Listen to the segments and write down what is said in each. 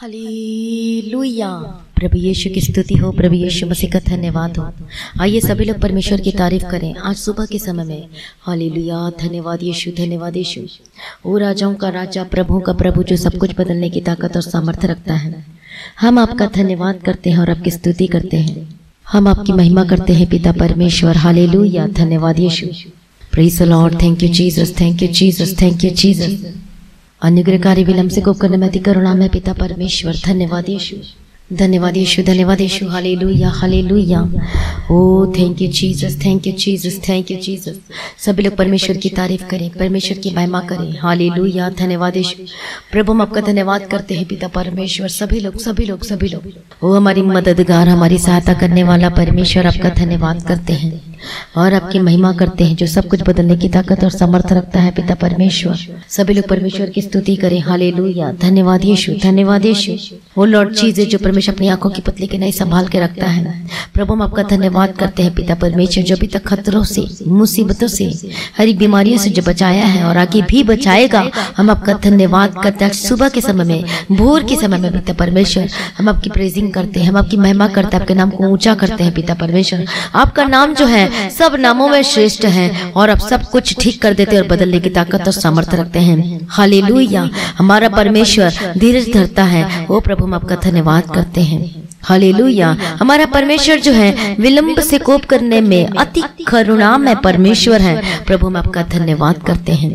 Hallelujah. प्रभु यीशु की स्तुति हो, प्रभु यीशु मसीह का धन्यवाद हो। आइए सभी लोग परमेश्वर की तारीफ करें आज सुबह के समय में। हालेलुया, धन्यवाद यीशु, धन्यवाद यीशु। ओ राजाओं का राजा, प्रभु का प्रभु, जो सब कुछ बदलने की ताकत और सामर्थ्य रखता है। हम आपका धन्यवाद करते हैं और आपकी स्तुति करते हैं। हम आपकी महिमा करते हैं पिता परमेश्वर। हालेलुया, धन्यवाद यीशु। Praise the Lord. Thank you Jesus, thank you Jesus, thank you Jesus. अनुग्रहकारी विलंब से कोप करने में अति करुणा में पिता परमेश्वर। धन्यवाद यीशु, धन्यवाद यीशु, धन्यवाद यीशु। हालेलुया, हालेलुया। ओ thank you Jesus, thank you Jesus, thank you Jesus. सभी लोग परमेश्वर की तारीफ करें, परमेश्वर की महिमा करें। हालेलुया, धन्यवाद यीशु। प्रभु हम आपका धन्यवाद करते हैं पिता परमेश्वर। सभी लोग सभी लोग सभी लोग, ओ हमारी मददगार, हमारी सहायता करने वाला परमेश्वर, आपका धन्यवाद करते हैं और आपकी महिमा करते हैं, जो सब कुछ बदलने की ताकत और सामर्थ्य रखता है पिता परमेश्वर। सभी लोग परमेश्वर की स्तुति करें। हालेलुया, धन्यवाद यीशु, धन्यवाद यीशु। वो लॉर्ड चीजें जो परमेश्वर अपनी आंखों की पुतली के नहीं संभाल के रखता है। प्रभु हम आपका धन्यवाद करते हैं पिता परमेश्वर, जो अभी तक खतरों से, मुसीबतों से, हर एक बीमारियों से जो बचाया है और आगे भी बचाएगा। हम आपका धन्यवाद करते हैं। सुबह के समय में, भोर के समय में पिता परमेश्वर, हम आपकी प्रेजिंग करते हैं, हम आपकी महिमा करते हैं, आपके नाम को ऊंचा करते हैं पिता परमेश्वर। आपका नाम जो है सब नामों में श्रेष्ठ है और आप सब कुछ ठीक कर देते और बदलने की ताकत और सामर्थ्य रखते हैं। हालेलुया, हमारा परमेश्वर धीरज धरता है। ओ प्रभु हम आपका धन्यवाद करते हैं। हालेलुया, हमारा परमेश्वर जो है विलंब से कोप करने में अति करुणा में परमेश्वर है। प्रभु हम आपका धन्यवाद करते हैं।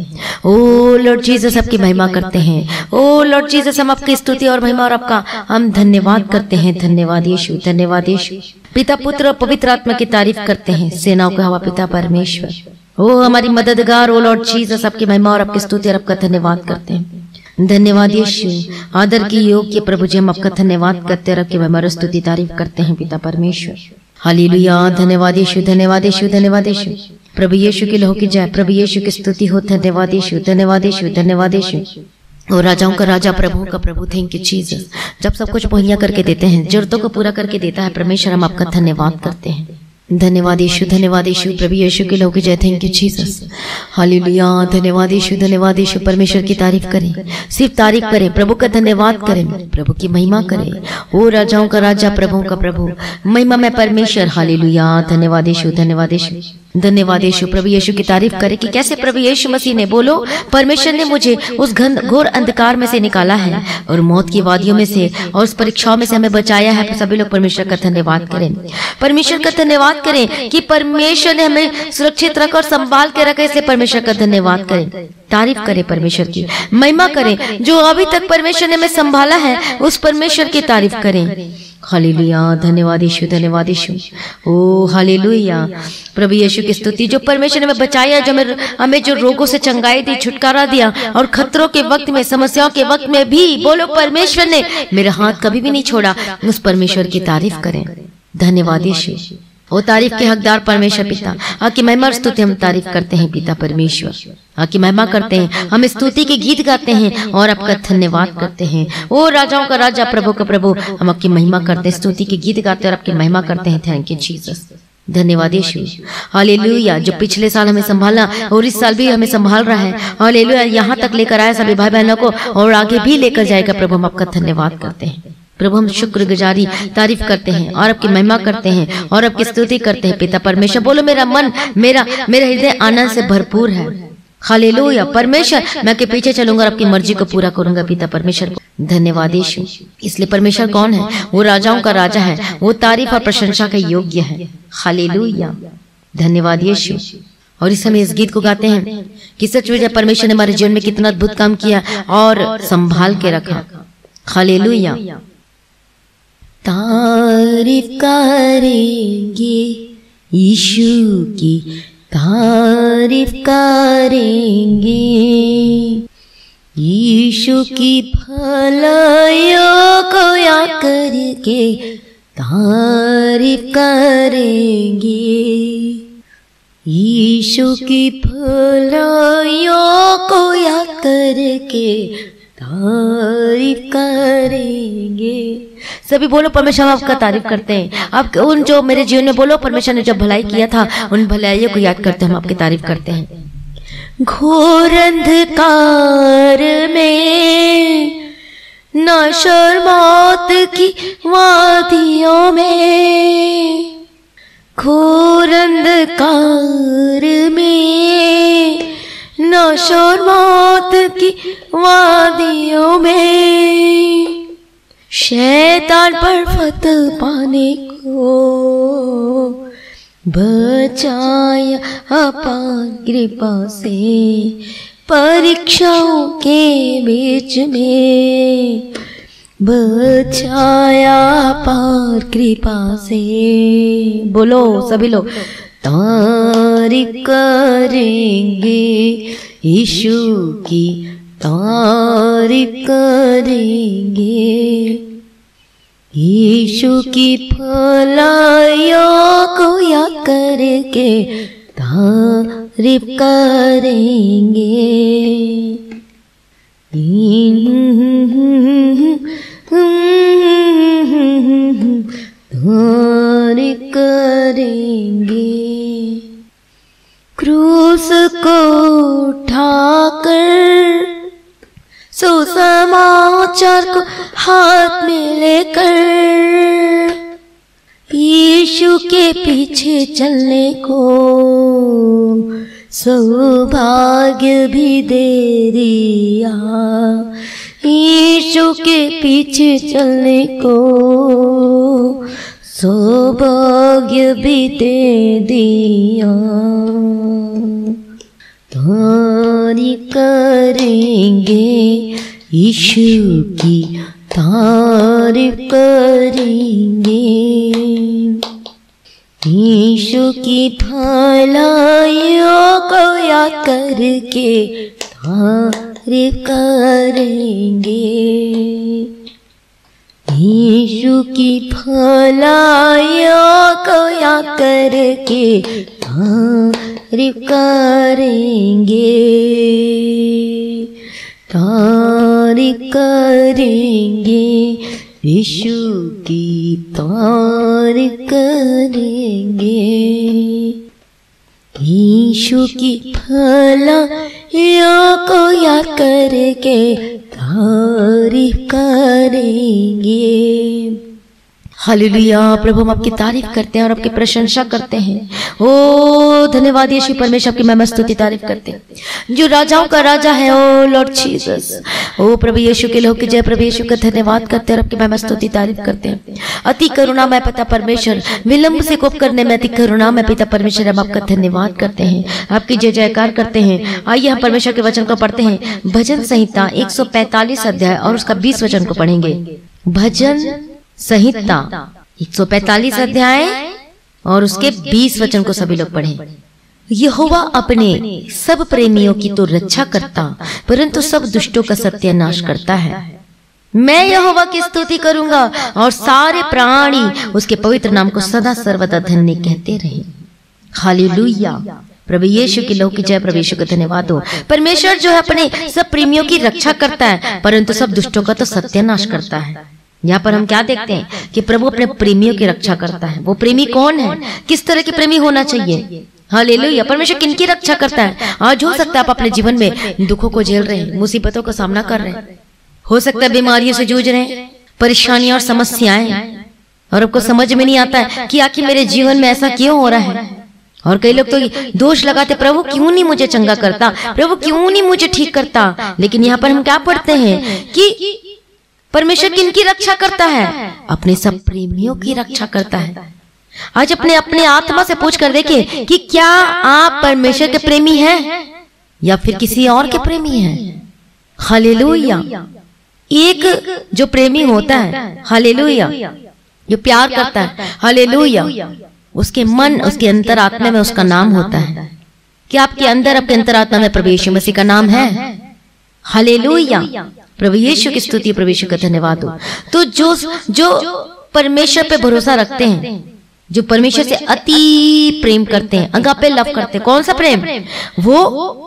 ओ लॉर्ड जीसस, आपकी महिमा करते हैं। ओ लॉर्ड जीसस, हम आपकी स्तुति और महिमा और आपका हम धन्यवाद करते हैं। धन्यवाद यीशु, धन्यवाद यीशु। पिता, पुत्र और पवित्र आत्मा की तारीफ करते हैं। सेनाओं का हवा पिता परमेश्वर, ओ हमारी मददगार, ओ लॉर्ड जीसस, आपकी महिमा और आपकी स्तुति और आपका धन्यवाद करते हैं। धन्यवाद यीशु। आदर की योग्य प्रभु जी, हम आपका धन्यवाद करते हैं, आपकी महिमा और स्तुति तारीफ करते हैं पिता परमेश्वर। हालेलुया, धन्यवाद यीशु, धन्यवाद यीशु, धन्यवाद यीशु। प्रभु यीशु की लहू की जय, प्रभु यीशु की स्तुति हो। धन्यवाद यीशु, धन्यवाद यीशु, धन्यवाद यीशु। और राजाओं का राजा, प्रभु का प्रभु, थैंक यू जीसस। जब सब कुछ मुहैया करके देते हैं, जरूरतों को पूरा करके देता है परमेश्वर, हम आपका धन्यवाद करते हैं। धन्यवाद यीशु, धन्यवाद यीशु। प्रभु यीशु के लोग जय, थैंक यू जीसस। हालेलुया, धन्यवाद यीशु, धन्यवाद यीशु। परमेश्वर की तारीफ करें, सिर्फ तारीफ करें, प्रभु का धन्यवाद करें, प्रभु की महिमा करें। ओ राजाओं का राजा, प्रभु का प्रभु, महिमा में परमेश्वर। हालेलुया, धन्यवाद यीशु, धन्यवाद यीशु, धन्यवाद यीशु। प्रभु यीशु की तारीफ करें कि कैसे प्रभु यीशु मसीह ने, बोलो, परमेश्वर ने मुझे उस घोर अंधकार में से निकाला है और मौत की वादियों में से और उस परीक्षाओं में से हमें बचाया है। सभी लोग परमेश्वर का धन्यवाद करें, परमेश्वर का धन्यवाद करें कि परमेश्वर ने हमें सुरक्षित रखा और संभाल के रखा। इसलिए परमेश्वर का धन्यवाद करें, तारीफ करें, परमेश्वर की महिमा करें। जो अभी तक परमेश्वर ने हमें संभाला है, उस परमेश्वर की तारीफ करें। हालेलुया, धन्यवाद यीशु, धन्यवाद यीशु। ओ हालेलुया, प्रभु यीशु की स्तुति। जो परमेश्वर ने हमें बचाया, जो हमें जो रोगों से चंगाई दी, छुटकारा दिया और खतरों के वक्त में, समस्याओं के वक्त में भी, बोलो, परमेश्वर ने मेरा हाथ कभी भी नहीं छोड़ा। उस परमेश्वर की तारीफ करें। धन्यवाद यीशु। वो तारीफ के हकदार परमेश्वर पिता, आपकी महिमा और स्तुति हम तारीफ करते हैं पिता परमेश्वर। आपकी महिमा करते हैं, हम स्तुति के गीत गाते हैं और आपका धन्यवाद करते हैं। ओ राजाओं का राजा, प्रभु का प्रभु, हम आपकी महिमा करते हैं, स्तुति के गीत गाते हैं और आपकी महिमा करते हैं। थैंक यू जीसस, धन्यवाद यीशु। हालेलुया, जो पिछले साल हमें संभाला और इस साल भी हमें संभाल रहा है। हालेलुया, यहाँ तक लेकर आया सभी भाई बहनों को और आगे भी लेकर जाएगा। प्रभु हम आपका धन्यवाद करते हैं। प्रभु हम शुक्रगुजारी तारीफ करते हैं और आपकी महिमा करते हैं और आपकी स्तुति करते हैं पिता परमेश्वर। बोलो, मेरा मन, मेरा हृदय आनंद से भरपूर है। हालेलुया, परमेश्वर, मैं के पीछे चलूंगा और आपकी मर्जी को पूरा करूंगा पिता परमेश्वर। धन्यवाद यीशु। इसलिए परमेश्वर कौन है? वो राजाओं का राजा है, वो तारीफ और प्रशंसा का योग्य है। हालेलुया, धन्यवाद यीशु। और इस समय इस गीत को गाते हैं कि सच में परमेश्वर ने हमारे जीवन में कितना अद्भुत काम किया और संभाल के रखा। हालेलुया, तारीफ करेंगे यीशु की, तारीफ करेंगे यीशु की भलाइयों को याद करके, तारीफ करेंगे यीशु की भलाइयों को याद करके, तारीफ करेंगे। सभी बोलो, परमेश्वर हम आपका तारीफ करते हैं। आप उन जो मेरे जीवन में, बोलो, परमेश्वर ने जब भलाई किया था, उन भलाइयों को याद करते हैं, हम आपकी तारीफ करते हैं। घोर अंधकार में न शर्मा मौत की वादियों में, घोर अंधकार में, नौशोर मौत की वादियों में, शैतान पर फतह पाने को बचाया अपार कृपा से, परीक्षाओं के बीच में बचाया अपार कृपा से। बोलो सभी लोग, तारीफ करेंगे यीशु की, तारीफ करेंगे यीशु की भलाइयों को याद करके तारीफ करेंगे। तारीफ करेंगे। क्रूस को उठाकर सुसमाचार को हाथ में लेकर यीशु के पीछे चलने को सौभाग्य भी दे दिया, यीशु के पीछे चलने को सौभाग्य भी दे दिया। तारीफ करेंगे यीशु की, तारीफ करेंगे यीशु की भलाइयों को याद करके तारीफ करेंगे। यीशु की भलाइयों को याद करके तारीफ करेंगे, तारीफ करेंगे यीशु की, तारीफ करेंगे यीशु की भलाइयों को याद करके तारीफ करेंगे। हालेलुया। प्रभु हम आपकी तारीफ करते हैं और आपकी प्रशंसा करते हैं। ओ धन्यवाद यीशु परमेश्वर, आपकी महिमा स्तुति तारीफ करते हैं जो राजाओं का राजा है। ओ लॉर्ड जीसस, ओ प्रभु यीशु के लोग की जय। प्रभु यीशु का धन्यवाद करते हैं और आपकी महिमा स्तुति तारीफ करते हैं। अति करुणामय पिता परमेश्वर, विलंब से कोप करने में अति करुणामय पिता परमेश्वर, हम आपका धन्यवाद करते हैं, आपकी जय जयकार करते हैं। आइए हम परमेश्वर के वचन को पढ़ते हैं। भजन संहिता 145 अध्याय और उसका 20 वचन को पढ़ेंगे। भजन संहिता 145 अध्याय और उसके 20 वचन को सभी लोग पढ़ें। यहोवा अपने सब प्रेमियों की तो रक्षा करता, परंतु सब दुष्टों का सत्यानाश करता है। मैं यहोवा की स्तुति करूंगा और सारे प्राणी उसके पवित्र नाम को सदा सर्वदा धन्य कहते रहे। हालेलुया। प्रभु यीशु की लोक की जय। प्रभु यीशु का धन्यवाद हो। परमेश्वर जो है अपने सब प्रेमियों की रक्षा करता है, परंतु सब दुष्टों का तो सत्यानाश करता है। यहाँ पर हम क्या देखते हैं कि प्रभु अपने प्रेमियों की रक्षा करता है। वो प्रेमी कौन है, किस तरह के प्रेमी होना चाहिए? हालेलुया। परमेश्वर किनकी रक्षा करता है? आज हो सकता है आप अपने जीवन में दुखों को झेल रहे हैं, मुसीबतों का सामना कर रहे हैं, हो सकता है बीमारियों से जूझ रहे हैं, परेशानियां और समस्याएं, और आपको समझ में नहीं आता है कि आखिर मेरे जीवन में ऐसा क्यों हो रहा है। और कई लोग तो दोष लगाते, प्रभु क्यों नहीं मुझे चंगा करता, प्रभु क्यों नहीं मुझे ठीक करता। लेकिन यहाँ पर हम क्या पढ़ते हैं कि परमेश्वर किनकी रक्षा करता है? अपने सब प्रेमियों की रक्षा करता है। आज अपने आत्मा से पूछ कर देखिए कि क्या आप परमेश्वर के प्रेमी हैं या फिर किसी और के प्रेमी हैं? हालेलुया। एक जो प्रेमी होता है, हालेलुया, जो प्यार करता है, हालेलुया, उसके मन, उसके अंतरात्मा में उसका नाम होता है। क्या आपके अंदर, आपके अंतरात्मा में प्रभु यीशु मसीह का नाम है? हालेलुया। प्रभु यीशु की स्तुति, प्रभु यीशु का धन्यवाद हो। तो जो परमेश्वर पे भरोसा रखते हैं, जो परमेश्वर से अति प्रेम करते हैं, अगापे लव करते हैं। कौन सा प्रेम? वो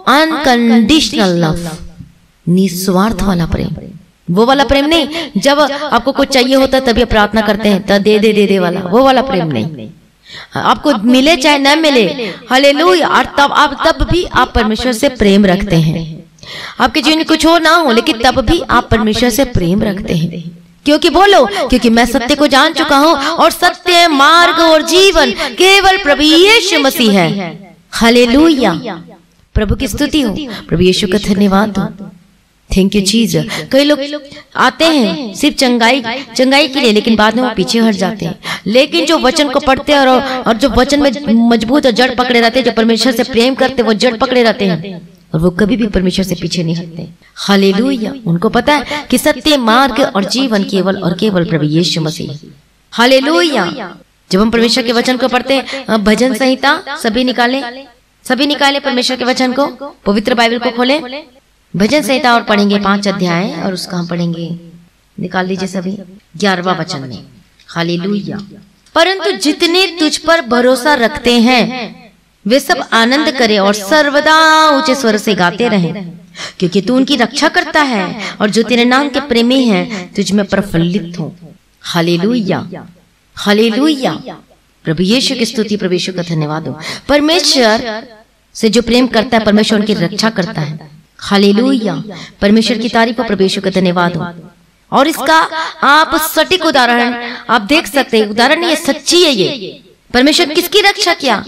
अनकंडीशनल लव, निस्वार्थ वाला प्रेम। वो वाला प्रेम नहीं जब आपको कुछ चाहिए होता है तभी प्रार्थना करते हैं, तब दे वाला, वो वाला प्रेम नहीं। आपको मिले चाहे न मिले, हालेलुया, और तब भी आप परमेश्वर से प्रेम रखते हैं। आपके जीवन में कुछ हो ना हो, लेकिन तब भी आप परमेश्वर से प्रेम रखते हैं। क्योंकि बोलो, क्योंकि मैं सत्य को जान चुका हूं और सत्य, मार्ग और जीवन केवल प्रभु यीशु मसीह है। हालेलुया, प्रभु की स्तुति हो, प्रभु यीशु का धन्यवाद हो। Thank you Jesus. कई लोग आते हैं सिर्फ चंगाई के लिए, लेकिन बाद में वो पीछे हट जाते हैं। लेकिन जो वचन को पढ़ते हैं और जो वचन में मजबूत और जड़ पकड़े रहते हैं, जो परमेश्वर से प्रेम करते हैं, वो जड़ पकड़े रहते हैं और वो कभी भी परमेश्वर से पीछे नहीं हटते। हालेलुया, उनको पता है कि सत्य, मार्ग और जीवन केवल और केवल प्रभु यीशु मसीह। हालेलुया। जब हम परमेश्वर के वचन को पढ़ते हैं, भजन संहिता सभी निकाले परमेश्वर के वचन को, पवित्र बाइबल को खोले, भजन संहिता और पढ़ेंगे 5 अध्याय और उसका हम पढ़ेंगे, निकाल लीजिए सभी, 11वां वचन में। हालेलुया। परंतु जितने तुझ पर भरोसा रखते हैं वे सब आनंद करें और सर्वदा ऊंचे स्वर से गाते रहें, क्योंकि तू उनकी रक्षा करता है और जो तेरे नाम के प्रेमी हैं तुझ में प्रफुल्लित हो। Hallelujah, hallelujah. प्रभु यीशु की स्तुति, प्रभु यीशु का धन्यवाद हो। परमेश्वर से जो प्रेम करता है, परमेश्वर उनकी रक्षा करता है। हालेलुया, परमेश्वर की तारीफ हो, प्रभु यीशु का धन्यवाद हो। और इसका आप सटीक उदाहरण आप देख सकते हैं, उदाहरण नहीं है, सच्ची है ये। परमेश्वर किसकी रक्षा किया?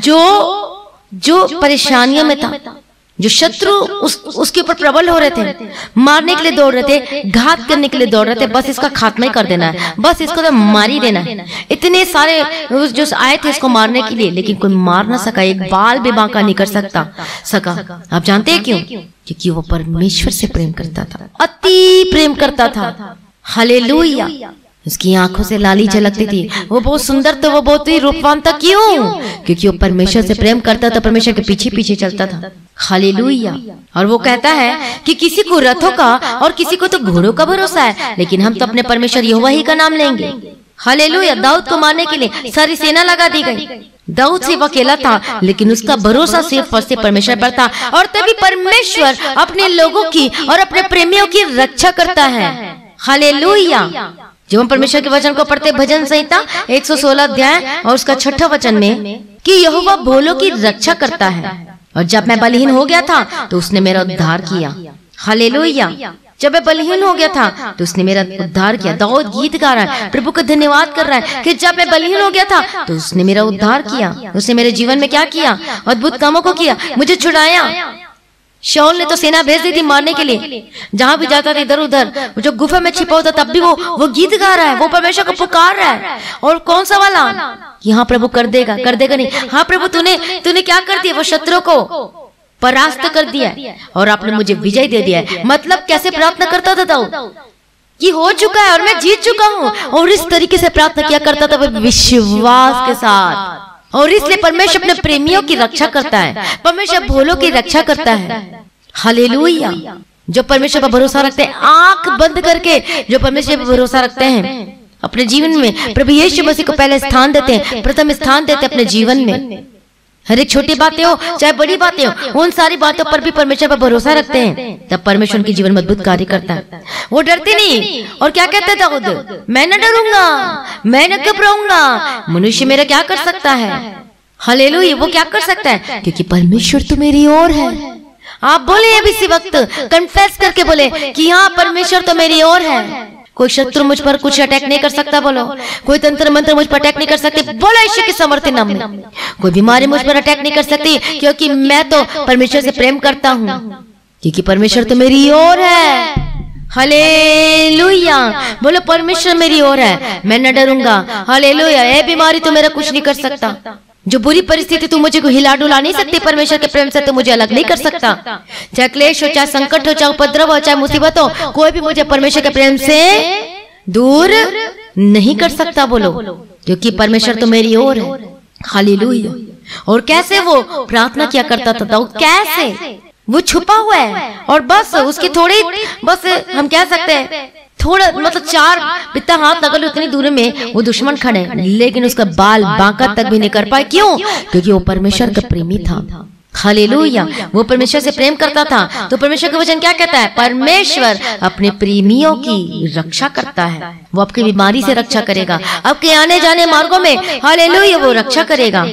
जो परेशानियों में था, जो शत्रु उसके ऊपर प्रबल हो रहे थे, मारने के लिए दौड़ रहे थे, घात करने के लिए दौड़ रहे थे, बस इसका खात्मा ही कर देना है, बस इसको तो मार ही देना है। इतने सारे जो आए थे इसको मारने के लिए, लेकिन कोई मार ना सका, एक बाल भी बांका नहीं कर सका। आप जानते हैं क्यों? क्योंकि वो परमेश्वर से प्रेम करता था, अति प्रेम करता था। हालेलुया। उसकी आंखों से लाली झलकती थी, वो बहुत सुंदर था, वो बहुत ही रूपवान था। क्यों? क्योंकि वो परमेश्वर से प्रेम करता था, परमेश्वर के पीछे पीछे चलता था। हालेलुया। और वो कहता है कि किसी को रथों का और किसी को तो घोड़ों का भरोसा है, लेकिन हम तो अपने परमेश्वर यहोवा ही का नाम लेंगे। हालेलुया। दाऊद को मारने के लिए सारी सेना लगा दी गई, दाऊद सिर्फ अकेला था, लेकिन उसका भरोसा सिर्फ और सिर्फ परमेश्वर पर था। और तभी परमेश्वर अपने लोगों की और अपने प्रेमियों की रक्षा करता है। हालेलुया। जब हम परमेश्वर के वचन को पढ़ते, भजन संहिता 116 अध्याय और उसका 6वां वचन में, कि यहोवा भोलों की रक्षा करता है और जब मैं बलहीन हो गया था तो उसने मेरा उद्धार किया। हालेलुया। जब मैं बलहीन हो गया था तो उसने मेरा उद्धार किया। दाऊद गीत गा रहा है, प्रभु का धन्यवाद कर रहा है कि जब मैं बलहीन हो गया था तो उसने मेरा उद्धार किया। उसने मेरे जीवन में क्या किया? अद्भुत कामों को किया, मुझे छुड़ाया। शाऊल ने तो सेना भेज दी थी मारने के लिए, जहां भी जाता था इधर उधर, जो गुफा में छिपा होता तब भी वो गीत गा रहा है, वो परमेश्वर को पुकार रहा है। और कौन सा वाला? कि हाँ प्रभु कर देगा नहीं, हाँ प्रभु तूने क्या कर दिया? वो शत्रु को परास्त कर दिया और आपने मुझे विजय दे दिया है। मतलब कैसे प्रार्थना करता था दाऊद? कि हो चुका है और मैं जीत चुका हूँ, और इस तरीके से प्रार्थना किया करता था, विश्वास के साथ। और इसलिए परमेश्वर अपने प्रेमियों की रक्षा करता है, परमेश्वर भोलों की रक्षा करता है। हालेलुया। जो परमेश्वर पर भरोसा रखते हैं, आंख बंद करके जो परमेश्वर पर भरोसा रखते हैं, अपने जीवन में प्रभु यीशु मसीह को पहले स्थान देते हैं, प्रथम स्थान देते हैं अपने जीवन में। हर एक छोटी बातें हो चाहे बड़ी बातें हो, उन सारी बातों पर भी परमेश्वर पर भरोसा रखते हैं, तब परमेश्वर उनके जीवन में अद्भुत कार्य करता है। वो डरते नहीं। और क्या कहते दाऊद? मैं न डरूंगा, मैं न घबराऊंगा, मनुष्य मेरा क्या कर सकता है? हालेलुया। वो क्या कर सकता है? क्योंकि परमेश्वर तो मेरी ओर है। आप बोले अभी इसी वक्त कन्फेस करके बोले कि हाँ परमेश्वर तो मेरी ओर है। कोई शत्रु मुझ पर कुछ अटैक नहीं कर सकता, बोलो। कोई तंत्र मंत्र मुझ पर अटैक नहीं कर सकते, बोलो यीशु के समर्थी नाम में। कोई बीमारी मुझ पर अटैक नहीं कर सकती, क्योंकि मैं तो परमेश्वर से प्रेम करता हूँ, क्योंकि परमेश्वर तो मेरी ओर है। हालेलुया। बोलो परमेश्वर मेरी ओर है, मैं न डरूंगा। हालेलुया। ये बीमारी तो मेरा कुछ नहीं कर सकता, जो बुरी परिस्थिति तू मुझे को हिला डुला नहीं सकती, परमेश्वर के प्रेम से तो मुझे अलग नहीं कर सकता। चाहे क्लेश हो, चाहे संकट हो, चाहे उपद्रव हो, चाहे मुसीबत हो, कोई भी मुझे परमेश्वर के प्रेम से दूर नहीं कर सकता। बोलो, क्योंकि परमेश्वर तो मेरी ओर है। हालेलुया। और कैसे वो प्रार्थना किया करता था दाऊद? कैसे? वो छुपा हुआ है और बस उसकी थोड़ी, बस हम कह सकते हैं थोड़ा, मतलब 4 बित्ता हाथ लगा लो उतनी दूर में वो दुश्मन खड़े, लेकिन उसका बाल बांका तक भी नहीं कर पाए। क्यों? क्योंकि वो परमेश्वर का प्रेमी था। हालेलुया। वो परमेश्वर से प्रेम करता था। तो परमेश्वर का वचन क्या कहता है? परमेश्वर अपने प्रेमियों की रक्षा करता है। वो आपकी बीमारी से रक्षा करेगा, आपके आने जाने मार्गों में हालेलुया वो रक्षा करेगा।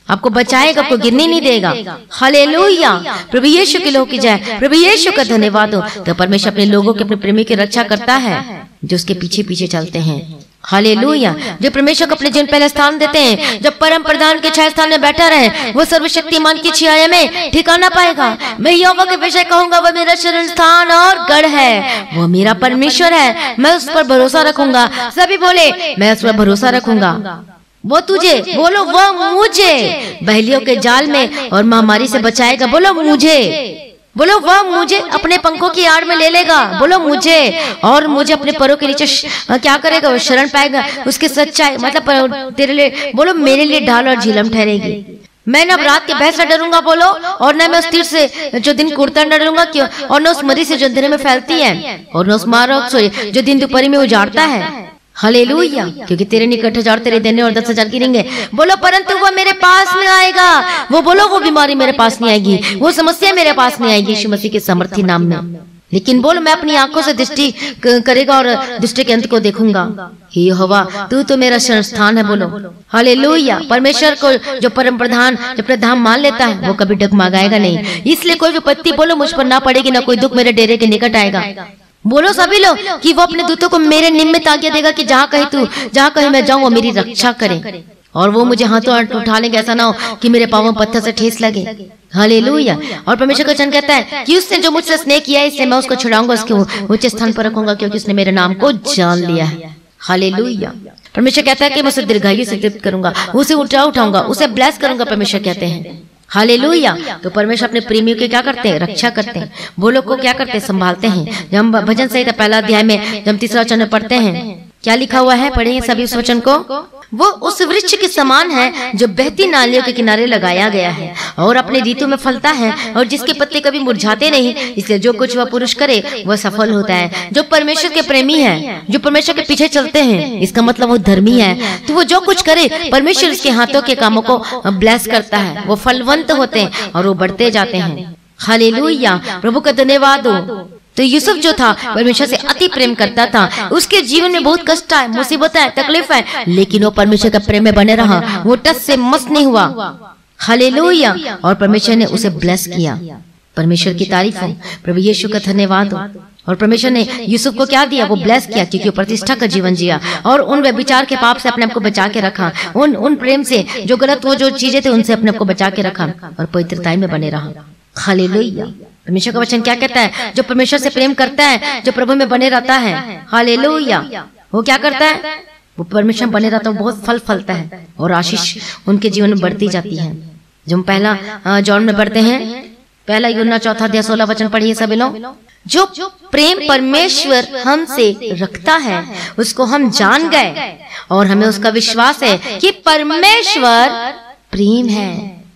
आपको बचाएगा, आपको गिरने नहीं देगा। हालेलुया, प्रभु यीशु के लोग की जय, प्रभु यीशु का धन्यवाद हो। तो परमेश्वर अपने लोगों के, अपने प्रेमी की रक्षा करता है जो उसके पीछे पीछे चलते हैं। हालेलुया, जो परमेश्वर को अपने जीवन पहले स्थान देते हैं, जब परम प्रधान के छाया स्थान में बैठा रहे, वो सर्वशक्तिमान की छाया में ठिकाना पाएगा। मैं यहोवा के विषय कहूंगा, वह मेरा शरण स्थान और गढ़ है, वो मेरा परमेश्वर है, मैं उस पर भरोसा रखूंगा। सभी बोले, मैं उस पर भरोसा रखूंगा। वो तुझे, बोलो वो मुझे बहलियों के जाल में और महामारी से बचाएगा। बोलो मुझे, बोलो वह मुझे अपने पंखों की आड़ में ले लेगा। बोलो मुझे, और मुझे अपने पैरों के नीचे क्या करेगा, वो शरण पाएगा। उसकी सच्चाई मतलब तेरे लिए, बोलो मेरे लिए ढाल और झिलम ठहरेगी। मैं न रात के भय से डरूंगा, बोलो, और न मैं उस तीर से जो दिन कुड़ता न डरूंगा, क्यों, और न उस मरी से जो अंधेरे में फैलती है, और न उस मारो जो दिन दोपहरी में उजाड़ता है। हालेलुया, क्योंकि तेरे निकट 1000 तेरे देने और 10,000 गिरेंगे। बोलो परंतु वो मेरे पास में आएगा। वो बोलो वो बीमारी मेरे पास नहीं आएगी, वो समस्या मेरे पास नहीं आएगी यीशु मसीह के समर्थी नाम में। लेकिन बोलो मैं अपनी आंखों से दृष्टि करेगा और दृष्टि के अंत को देखूंगा। हे यहोवा, तू तो मेरा शरण स्थान है। बोलो हालेलुया, परमेश्वर को जो परम प्रधान, जो प्रधान मान लेता है, वो कभी डगमगाएगा नहीं। इसलिए कोई विपत्ति बोलो मुझ पर ना पड़ेगी, ना कोई दुख मेरे डेरे के निकट आएगा। बोलो सभी लोग कि वो अपने दूतों को मेरे निमित्त आज्ञा देगा कि जहाँ कहीं मैं जाऊं वो मेरी रक्षा करें, और वो मुझे हाथों उठा लेंगे, ऐसा ना हो कि मेरे पांवों पत्थर से ठेस लगे। हालेलुया, और परमेश्वर का वचन कहता है कि उसने जो मुझसे स्नेह किया है, इसलिए मैं उसको छुड़ाऊंगा, उसके ऊंचे स्थान पर रखूंगा, क्योंकि उसने मेरे नाम को जान लिया है। हालेलुया, परमेश्वर कहता है कि मैं उसे दीर्घायु से तृप्त करूंगा, उसे उठाऊंगा, उसे ब्लेस करूंगा। परमेश्वर कहते हैं हालेलुया। तो परमेश्वर अपने प्रेमियों की क्या करते हैं, रक्षा करते हैं। वो लोग को क्या करते हैं, संभालते हैं। जब हम भजन संहिता पहला अध्याय में जब 3रा वचन में पढ़ते हैं, क्या लिखा हुआ है, पढ़ेंगे सभी उस वचन को। वो उस वृक्ष के समान है जो बहती नालियों के किनारे लगाया गया है और अपने ऋतु में फलता है, और जिसके पत्ते कभी मुरझाते नहीं। इसलिए जो कुछ वह पुरुष करे वह सफल होता है। जो परमेश्वर के प्रेमी है, जो परमेश्वर के पीछे चलते हैं, इसका मतलब वो धर्मी है। तो वो जो कुछ करे, परमेश्वर उसके हाथों के कामों को ब्लेस करता है। वो फलवंत होते हैं और वो बढ़ते जाते हैं। हालेलुया, प्रभु का धन्यवाद हो। तो यूसुफ जो था परमेश्वर से अति प्रेम करता था। उसके जीवन में बहुत कष्ट है, मुसीबत है, तकलीफ है, लेकिन वो परमेश्वर का प्रेम में बने रहा। वो टस से मस नहीं हुआ। हालेलुया, और परमेश्वर ने उसे ब्लेस किया। परमेश्वर की तारीफ हो, प्रभु यीशु का धन्यवाद हो। और परमेश्वर ने यूसुफ को क्या दिया, वो ब्लेस किया, क्योंकि वो प्रतिष्ठा का जीवन जिया और उन व्यभिचार के पाप से अपने आप को बचा के रखा। उन प्रेम से जो गलत वो जो चीजें थे उनसे अपने आप को बचा के रखा और पवित्रता में बने रहा। हालेलुया, परमेश्वर का वचन क्या कहता है, जो परमेश्वर से प्रेम करता है, जो प्रभु में बने रहता है, हालेलुया, वो क्या करता है, वो परमेश्वर में बने रहता है, बहुत फल फलता है और आशीष उनके जीवन में बढ़ती जाती है। जब हम पहला जॉन में पढ़ते हैं, पहला यूहन्ना 4 अध्याय 16 वचन पढ़िए सभी लोग। जो प्रेम परमेश्वर हमसे रखता है उसको हम जान गए, और हमें उसका विश्वास है कि परमेश्वर प्रेम है,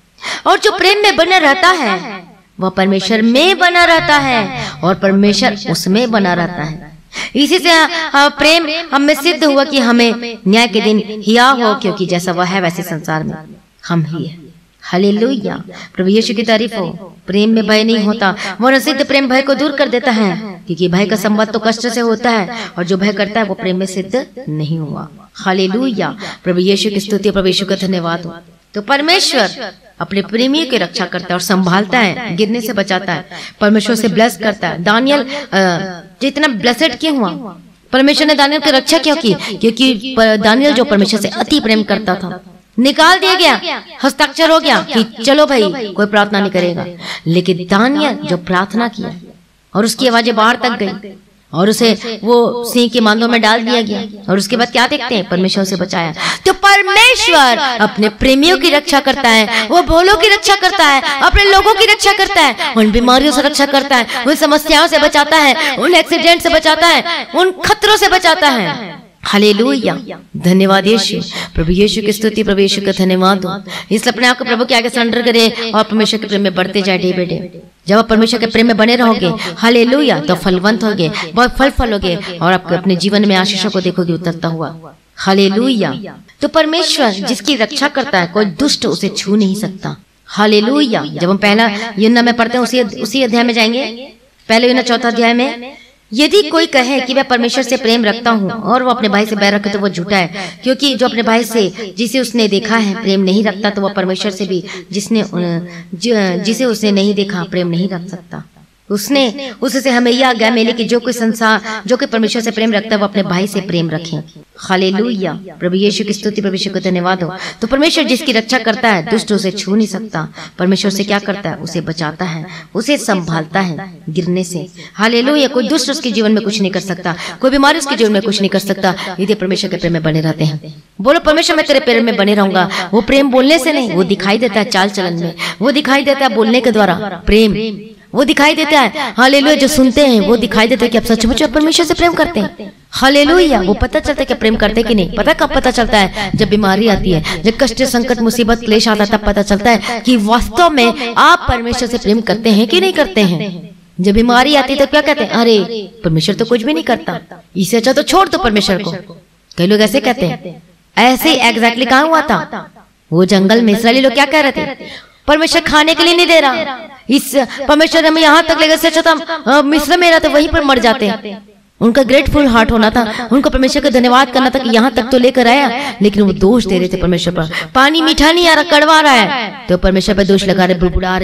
और जो प्रेम में बना रहता है वह परमेश्वर में बना रहता है और परमेश्वर उसमें बना रहता है। इसी से प्रेम हमें सिद्ध हुआ कि हमें न्याय के दिन हिया हो, क्योंकि जैसा वह है वैसे संसार में हम ही है। हालेलुया, प्रभु यीशु की तारीफ हो। प्रेम में भय नहीं होता, वह सिद्ध प्रेम भय को दूर कर देता है, क्योंकि भय का संबंध तो कष्ट से होता है, और जो भय करता है वो प्रेम में सिद्ध नहीं हुआ। हालेलुया, प्रभु यीशु की स्तुति, प्रभु यीशु का धन्यवाद हो। तो परमेश्वर अपने प्रेमियों की रक्षा करता है और संभालता है, गिरने से बचाता है, परमेश्वर से ब्लेस करता है। दानियल जितना ब्लेसेड क्यों हुआ, परमेश्वर ने दानियल की रक्षा क्यों की, क्योंकि दानियल जो परमेश्वर से अति प्रेम करता था। निकाल दिया गया, हस्ताक्षर हो गया कि चलो भाई कोई प्रार्थना नहीं करेगा, लेकिन दानियल जो प्रार्थना किया और उसकी आवाजें बाहर तक गई और उसे वो सिंह के मांदों में डाल दिया गया, और उसके बाद क्या देखते हैं, परमेश्वर से बचाया। तो परमेश्वर अपने प्रेमियों की रक्षा करता है, वो भोलों की रक्षा करता है, अपने लोगों की रक्षा करता है, उन बीमारियों से रक्षा करता है, उन समस्याओं से बचाता है, उन एक्सीडेंट से बचाता है, उन खतरों से बचाता है। हालेलुया, धन्यवाद यीशु, प्रभु यीशु की स्तुति, प्रभु यीशु का धन्यवाद हो। इसलिए अपने आप को प्रभु के आगे सरेंडर करें और परमेश्वर के प्रेम में बढ़ते जाए डे बाय डे। जब आप परमेश्वर के प्रेम में बने रहोगे, हालेलुया, तो फलवंत होगे, बहुत फल फलोगे और आपको अपने जीवन में आशीषों को देखोगे उतरता हुआ। हालेलुया, तो परमेश्वर जिसकी रक्षा करता है कोई दुष्ट उसे छू नहीं सकता। हालेलुया, जब हम पहला यूहन्ना में पढ़ते हैं, उसी अध्याय में जाएंगे, पहले यूहन्ना 4 अध्याय में यदि कोई कहे कि मैं परमेश्वर से प्रेम रखता हूँ और वो अपने भाई से बैर रखे तो वो झूठा है, क्योंकि जो अपने भाई से जिसे उसने देखा है प्रेम नहीं रखता, तो वह परमेश्वर से भी जिसे उसने नहीं देखा प्रेम नहीं रख सकता। उससे हमें यह आज्ञा मिली कि जो कोई परमेश्वर से प्रेम रखता है वो अपने भाई से प्रेम रखे। हालेलुया, प्रभु यीशु की स्तुति, प्रभु यीशु को धन्यवाद हो। तो परमेश्वर जिसकी रक्षा करता है दुष्ट उसे छू नहीं सकता। परमेश्वर से क्या करता है? उसे बचाता है, उसे संभालता है गिरने से। हालेलुया, कोई दुष्ट उसके जीवन में कुछ नहीं कर सकता, कोई बीमारी उसके जीवन में कुछ नहीं कर सकता, यदि परमेश्वर के प्रेम में बने रहते हैं। बोलो, परमेश्वर मैं तेरे प्रेम में बने रहूंगा। वो प्रेम बोलने से नहीं, वो दिखाई देता है चाल चलन में, वो दिखाई देता है बोलने के द्वारा प्रेम, वो दिखाई देता है। हालेलुया, जो सुनते हैं वो दिखाई देता है कि आप सचमुच परमेश्वर से प्रेम करते हैं। हालेलुया, वो पता चलता है कि प्रेम करते कि नहीं। पता कब पता चलता है? जब बीमारी आती है, जब कष्ट, संकट, मुसीबत, क्लेश आता है, तब पता चलता है कि वास्तव में आप परमेश्वर से प्रेम करते हैं कि नहीं करते हैं। जब बीमारी आती है तो क्या कहते हैं? अरे परमेश्वर तो कुछ भी नहीं करता, इससे अच्छा तो छोड़ दो परमेश्वर को। कई लोग ऐसे कहते हैं। ऐसे ही एग्जैक्टली कहाँ हुआ था? वो जंगल में इस्राएली लोग क्या कह रहे थे? परमेश्वर खाने के लिए नहीं दे रहा, इस परमेश्वर हमें यहाँ तक लेकर से अच्छा था मिस्र में रहते, वहीं पर मर जाते। उनका ग्रेटफुल हार्ट होना था, उनको परमेश्वर का धन्यवाद करना था कि यहाँ तक तो लेकर आया, लेकिन वो दोष दे रहे थे परमेश्वर पर। पानी मीठा नहीं आ रहा, कड़वा रहा है, तो परमेश्वर पर दोष लगा रहे, बुड़बुड़ा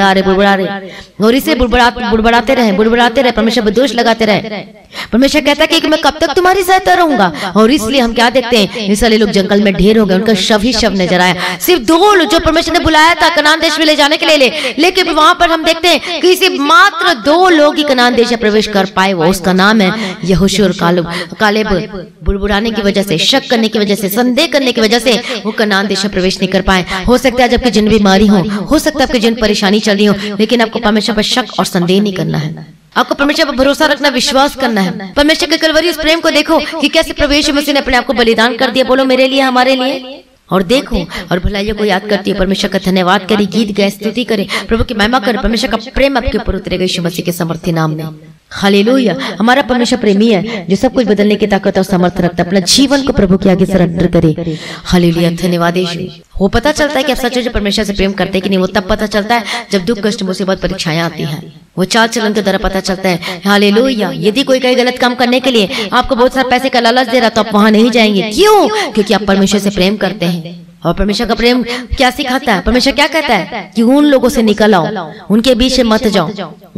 रहे, और इसे बुड़बड़ाते रहे, परमेश्वर पर दोष लगाते रहे। परमेश्वर कहता है कि मैं कब तक तुम्हारी सहायता रहूंगा। और इसलिए हम क्या देखते हैं? इसलिए लोग जंगल में ढेर हो गए, उनका शव ही शव नजर आया। सिर्फ 2 लोग जो परमेश्वर ने बुलाया था कनान देश में ले जाने के लिए, लेकिन वहां पर हम देखते हैं कि सिर्फ मात्र 2 लोग ही कनान देश में प्रवेश कर पाए। वो उसका नाम है यहोशू और कालेब। बुड़बुड़ाने की वजह से, शक करने की वजह से, संदेह करने की वजह से वो कनान देश में प्रवेश नहीं कर पाए। हो सकता है जबकि जिन बीमारी हो सकता है आपकी जिन परेशानी चल रही हो, लेकिन आपको परमेश्वर पर शक और संदेह नहीं करना है। आपको परमेश्वर पर भरोसा रखना, विश्वास करना है। परमेश्वर के कलवरी उस प्रेम को देखो कि कैसे प्रभु यीशु मसीह ने अपने आप को बलिदान कर दिया। बोलो, मेरे लिए, हमारे लिए। और देखो और भलाइयों को याद करती है, परमेश्वर का धन्यवाद करे, गीत गाए, स्तुति करे, प्रभु की महिमा करे। परमेश्वर का प्रेम आपके ऊपर उतरेगा यीशु मसीह के समर्थी नाम में। हालेलुया, हमारा परमेश्वर प्रेमी है जो सब कुछ बदलने की ताकत और समर्थ रखता है। अपना जीवन को प्रभु के आगे सरेंडर करे। हालेलुया, धन्यवाद यीशु। वो पता चलता है कि आप सच परमेश्वर से प्रेम करते कि नहीं, वो तब पता चलता है जब दुख, कष्ट, मुसीबत, परीक्षाएं आती हैं। वो चाल चलन के द्वारा पता चलता है। हालेलुया, यदि कोई कहीं गलत काम करने के लिए आपको बहुत सारा पैसे का लालच दे रहा, तो आप वहां नहीं जाएंगे। क्यों? क्योंकि आप परमेश्वर से प्रेम करते हैं। और परमेश्वर का प्रेम क्या सिखाता है? परमेश्वर क्या कहता है कि उन लोगों से निकल आओ, उनके बीच से मत जाओ,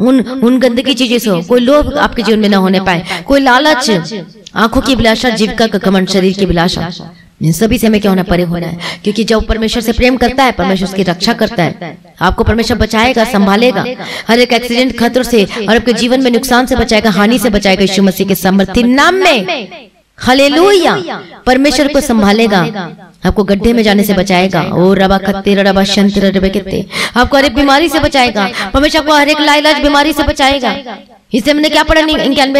उन गंदगी चीजों से। कोई लोभ आपके जीवन में न होने पाए, कोई लालच, आंखों की अभिलाषा, जीविका का घमंड, शरीर की अभिलाषा, इन सभी से हमें क्या होना? परे होना है। क्योंकि जब परमेश्वर से प्रेम करता है, परमेश्वर उसकी रक्षा करता है। आपको परमेश्वर बचाएगा, संभालेगा हर एक एक्सीडेंट, खतरों से, और आपके जीवन में नुकसान से बचाएगा, हानि से बचाएगा यीशु मसीह के समर्थी नाम में। हालेलुया, परमेश्वर को संभालेगा, आपको गड्ढे में जाने से बचाएगा। ओ रबा खत्ते रबा शंत रबे कित्ते, आपको हर एक बीमारी से बचाएगा। परमेश्वर आपको हर एक लाइलाज बीमारी से बचाएगा। इससे हमने क्या पढ़ा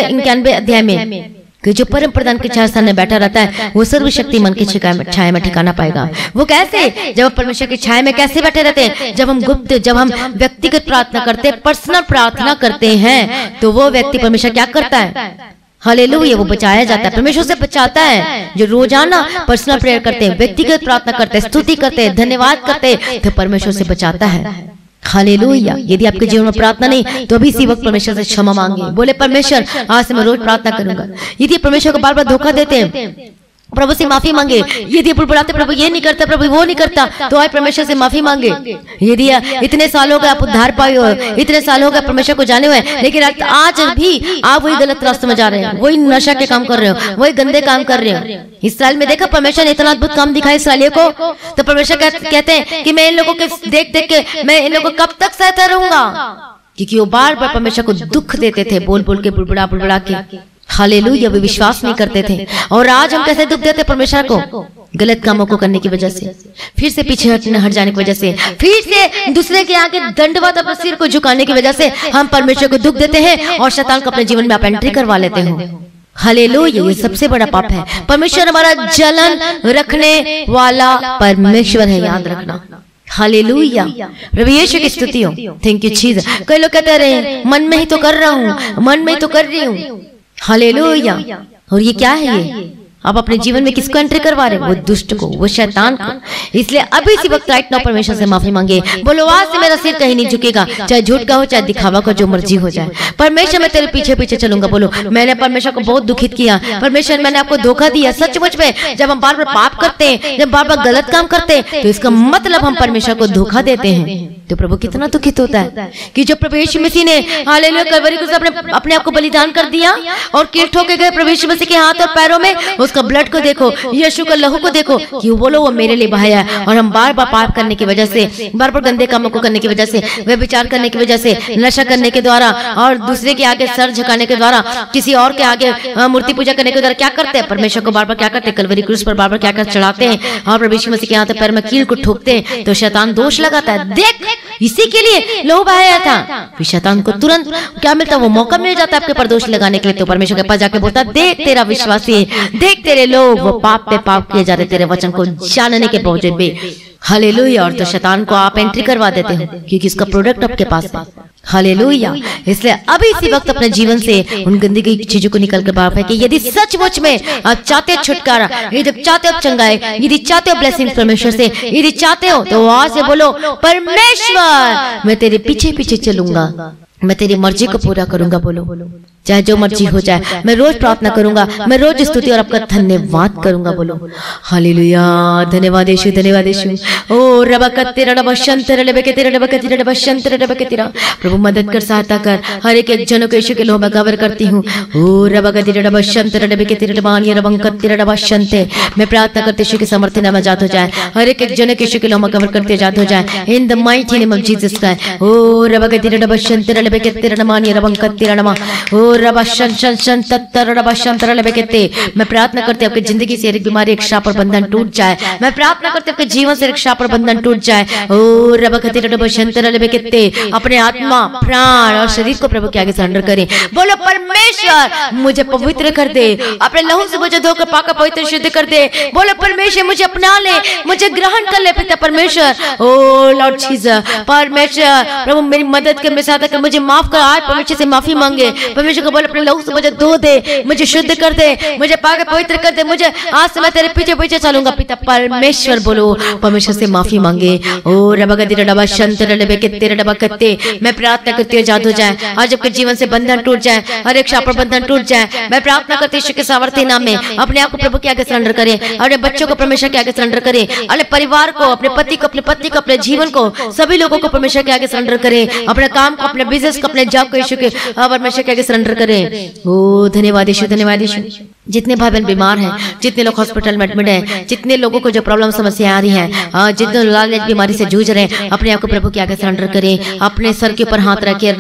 91 अध्याय में कि जो परम प्रधान के छाया में बैठा रहता है वो सर्वशक्तिमान की छाया में ठिकाना पाएगा। वो कैसे? जब परमेश्वर की छाया में कैसे बैठे रहते हैं? जब हम गुप्त, जब हम व्यक्तिगत प्रार्थना करते हैं, पर्सनल प्रार्थना करते हैं, तो वो व्यक्ति परमेश्वर क्या करता है? हालेलुया, वो बचाया जाता है, परमेश्वर से बचाता है। जो रोजाना पर्सनल प्रेयर करते हैं, व्यक्तिगत प्रार्थना करते हैं, स्तुति करते हैं, धन्यवाद करते हैं, तो परमेश्वर से बचाता है। हालेलुया, यदि आपके जीवन में प्रार्थना नहीं तो अभी इसी वक्त परमेश्वर से क्षमा मांगे। बोले, परमेश्वर आज से मैं रोज प्रार्थना करूंगा। यदि परमेश्वर को बार बार धोखा देते हैं, प्रभु से माफी मांगे। यदि बुड़बुड़ाते, प्रभु ये नहीं करता, प्रभु वो नहीं करता, तो आए परमेश्वर से माफी मांगे। यदि इतने साल हो गए आप उद्धार पाए हो, इतने साल हो गए परमेश्वर को जाने हुए, लेकिन आज भी आप वही गलत रास्ते में जा रहे हैं, वही नशा के काम कर रहे हो, वही गंदे काम कर रहे हो। इसराइल में देखा परमेश्वर ने इतना अद्भुत काम दिखाया इसराइलियों को, तो परमेश्वर कहते हैं कि मैं इन लोगों के देख देख के मैं इन लोगों को कब तक सहता रहूंगा। क्योंकि वो बार बार परमेश्वर को दुख देते थे, बोल बोल के, बुड़बुड़ा के। हालेलुया, वे विश्वास नहीं करते थे। और आज हम कैसे दुख देते परमेश्वर को? गलत कामों को करने की वजह से, फिर से पीछे हट जाने की वजह से, फिर से दूसरे के आगे दंडवत अपने सिर को झुकाने की वजह से हम परमेश्वर को दुख देते हैं और शैतान को अपने जीवन में आप एंट्री करवा लेते हो। हालेलुया, ये सबसे बड़ा पाप है। परमेश्वर हमारा जलन रखने वाला परमेश्वर है, याद रखना। हालेलुया, प्रभु यीशु की स्तुति हो। Thank you Jesus. कई लोग कहते रहे मन में ही तो कर रहा हूँ, मन में ही तो कर रही हूँ। हालेलुया, और ये क्या है? आप अपने जीवन में किसको एंट्री करवा रहे? वो दुष्ट को, वो शैतान को। इसलिए अभी इसी वक्त राइट नाउ परमेश्वर से माफी मांगे। बोलो आज से मेरा सिर कहीं नहीं झुकेगा, चाहे झूठ का हो चाहे दिखावा का, जो मर्जी हो जाए। परमेश्वर मैं तेरे पीछे पीछे चलूंगा। बोलो मैंने परमेश्वर को बहुत दुखित किया, परमेश्वर मैंने आपको धोखा दिया। सचमुच में जब हम बार बार पाप करते हैं, जब बार बार गलत काम करते हैं, तो इसका मतलब हम परमेश्वर को धोखा देते हैं। तो प्रभु कितना दुखित होता है कि जो प्रभु यीशु मसीह ने हालेलुया कलवरी को अपने आप को बलिदान कर दिया और कील ठोके गए प्रभु यीशु मसीह के हाथ और पैरों में, उसका ब्लड को देखो, यीशु का लहू को देखो कि बोलो वो मेरे लिए बहाया। और हम बार बार पाप करने की वजह से, बार बार गंदे कामों को करने की वजह से, व्यभिचार करने की वजह से, नशा करने के द्वारा और दूसरे के आगे सर झुकाने के द्वारा, किसी और के आगे मूर्ति पूजा करने के द्वारा क्या करते हैं? परमेश्वर को बार बार क्या करते हैं? कलवरी क्रूस पर बार बार क्या कर चढ़ाते हैं और प्रभु यीशु मसीह के हाथ पैर में कील को ठोकते हैं। तो शैतान दोष लगाता है, देख इसी के लिए लहू बहाया था। फिर शैतान को तुरंत क्या मिलता? वो मौका मिल जाता है आपके पर दोष लगाने के लिए। तो परमेश्वर के पास जाके बोलता, देख तेरा विश्वासी, देख तेरे लोग वो पाप पे पाप किए जा रहे, तेरे वचन को जानने के पहुंचे बे। हालेलुया। और तो शैतान को आप एंट्री करवा देते हो क्योंकि इसका प्रोडक्ट आपके पास है। हालेलुया। इसलिए अभी इसी वक्त अपने जीवन से उन गंदगी की चीजों को निकल कर बाहर फेंके। यदि सचमुच में आप चाहते हो छुटकारा, यदि चाहते हो चंगाई, यदि चाहते हो ब्लेसिंग परमेश्वर से, यदि चाहते हो तो आज से बोलो, परमेश्वर मैं तेरे पीछे पीछे चलूंगा, मैं तेरी मर्जी को पूरा करूंगा। बोलो चाहे जो मर्जी हो जाए, मैं रोज प्रार्थना करूंगा, मैं रोज स्तुति और आपका धन्यवाद करूंगा। बोलो हालेलुया। धन्यवाद यीशु, धन्यवाद यीशु। ओ रबकत्तेरा रबशंतरा लेबकेतेरा रबकतेरा रबशंतरा रबकेतेरा। प्रभु मदद कर, सहायता कर। हर एक जनों को यीशु के लोह में कवर करती हूँ। ओ रबकतेरा रबशंतरा लेबकेतेरा रबानिया रबंकत्तेरा रबशंते। मैं प्रार्थना करती यीशु के समर्थन में आजाद हो जाए। हर एक जनों को यीशु के लोह में कवर करते आजाद हो जाए। In the mighty name of Jesus Christ. ओ रबकतेरा रबशंतरा लेबकेतेरा रबानिया रबंकत्तेरा रमा। ओ मैं प्रार्थना करती हूँ आपकी जिंदगी से एक बीमारी, एक शाप और बंधन टूट जाए। मैं प्रार्थना करती हूँ आपके जीवन से एक शाप और बंधन टूट जाए। ओ अपने आत्मा, प्राण और शरीर को प्रभु के आगे सरेंडर करें। बोलो परमेश्वर मुझे पवित्र कर दे, अपने लहू से मुझे धोकर पाकर पवित्र शुद्ध कर दे। बोलो परमेश्वर मुझे अपना ले, मुझे ग्रहण कर ले पिता परमेश्वर। ओ लॉर्ड जीसस, परमेश्वर प्रभु मेरी मदद कर, मेरे साथ कर, मुझे माफ कर। आज परमेश्वर से माफी मांगे। परमेश्वर को बोल अपने लहू से मुझे धो दे, मुझे शुद्ध कर दे, मुझे पाके पवित्र कर दे। मुझे आज से मैं तेरे पीछे पीछे चलूंगा पिता परमेश्वर। बोलो परमेश्वर से माफी मांगे। ओ रबगति रडबा शंत रडबे के रडबा कत्ते। मैं प्रार्थना करती हूँ आजाद हो जाए। आज आपके जीवन से बंधन टूट जाए, हर एक शाप और बंधन टूट जाए। मैं प्रार्थना करती हूँ यीशु के सामर्थ्य नाम में अपने आप को प्रभु के आगे सरेंडर करें, अपने बच्चों को परमेश्वर के आगे सरेंडर करें, अपने परिवार को, अपने पति को, अपनी पत्नी को, अपने जीवन को, सभी लोगों को परमेश्वर के आगे सरेंडर करें। अपने काम को, अपने बिजनेस को, अपने जॉब को यीशु के परमेश्वर के आगे सरेंडर करें। ओ धन्यवाद यीशु, धन्यवाद यीशु। जितने भाई बहन बीमार हैं, जितने लोग हॉस्पिटल में एडमिट हैं, जितने लोगों को जो प्रॉब्लम समस्या आ रही है, जितने लालच बीमारी से जूझ रहे हैं, अपने आप को प्रभु के आगे सरेंडर करें। अपने सर के ऊपर हाथ रखे।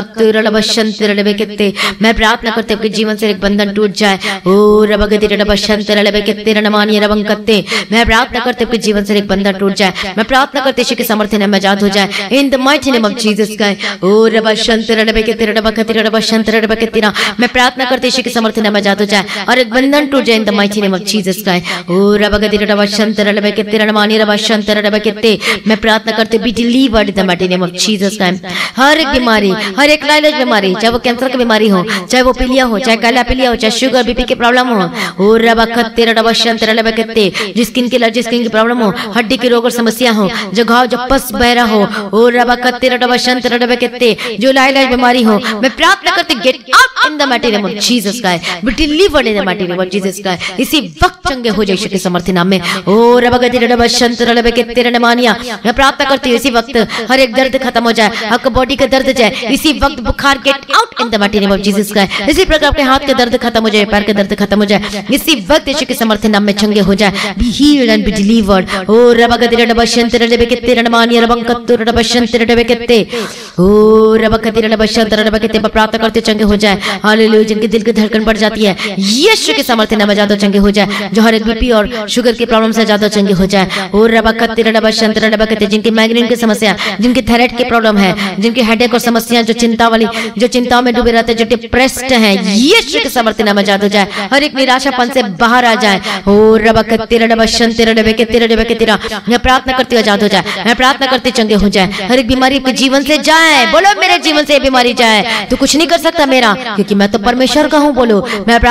मैं प्रार्थना करते आपके जीवन से एक बंधन टूट जाए। ओ रबगति रमानी रबंकत्ते। मैं प्रार्थना करते आपके जीवन से एक बंधन टूट जाए। मैं प्रार्थना करते यीशु के सामर्थ्य में आजाद हो जाए। In the mighty name of Jesus Christ. ओ रबशंत रबकते रबकते रबशंत रबकते। मैं प्रार्थना करते यीशु के सामर्थ्य में आजाद हो जाए और एक बंधन टूट जाए। In the mighty name of Jesus Christ. ओ रबगति रबशंत रबकते रमानी रबशंत रबकते। मैं प्रार्थना करते be delivered in the mighty name of Jesus Christ. हर एक बीमारी, हर एक लाइलेज बीमारी, चाहे वो कैंसर की बीमारी हो, चाहे वो पीलिया हो, चाहे काला पीलिया हो, चाहे शुगर बीपी की प्रॉब्लम हो, ओ रबकते रबशंत रबकते। जिस स्किन की एलर्जी, स्किन की प्रॉब्लम हो, हड्डी की रोग और समस्या हो, जो घाव, जो पस बहरा हो, ओ रबकते रबशंत रबकते। जो लाइलेज बीमारी हो, मैं प्रार्थना करते get out in the mighty name of Jesus Christ. Be delivered in the mighty name of Jesus Christ. इसी वक्त चंगे हो जाए यीशु के सामर्थ्य नाम में। ओ रबगति रबशंत रबकते रमानिया। मैं प्रार्थना करती हूँ इसी वक्त हर एक दर्द खत्म हो जाए, आपका बॉडी का दर्द जाए। इसी वक्त बुखार get out in the mighty name of Jesus Christ. इसी प्रकार आपके हाथ का दर्द खत्म हो जाए, पैर का दर्द खत्म हो जाए। इसी वक्त यीशु के सामर्थ्य नाम में चंगे हो जाए। Be healed and be delivered. ओ रबगति रबशंत रबकते रमानिया रबंकत्ते रबशंत रबकते। ओ रबगति रबशंत रबकते। प्रार्थना करते चंगे हो जाए। हालेलुया। जिनके दिल की धड़कन बढ़ जाती है, यीशु के सामर्थ्य नाम में ज्यादा चंगे हो जाए। जो हर एक बीपी और शुगर की प्रॉब्लम से ज्यादा चंगे हो जाए। ओ रबकते रबशंत रबकते। जिनकी माइग्रेन की समस्या, जिनकी थायराइड की प्रॉब्लम है, जिनकी हेडेक और समस्या, जो चिंता वाली, जो चिंताओं में डूबे रहते हैं, जो डिप्रेस्ड हैं, यीशु के सामर्थ्य नाम में ज्यादा हो जाए। हर एक निराशापन से बाहर आ जाए। ओ रबकते रबशंत रबकते रबकते। मैं प्रार्थना करती हूँ आजाद हो जाए। मैं प्रार्थना करती चंगे हो जाए। हर एक बीमारी आपके जीवन से जाए। बोलो मेरे जीवन से बीमारी जाए। तो कुछ नहीं कर सकता मेरा, क्योंकि मैं तो परमेश्वर का हूँ। बोलो मैं प्रार्थना करते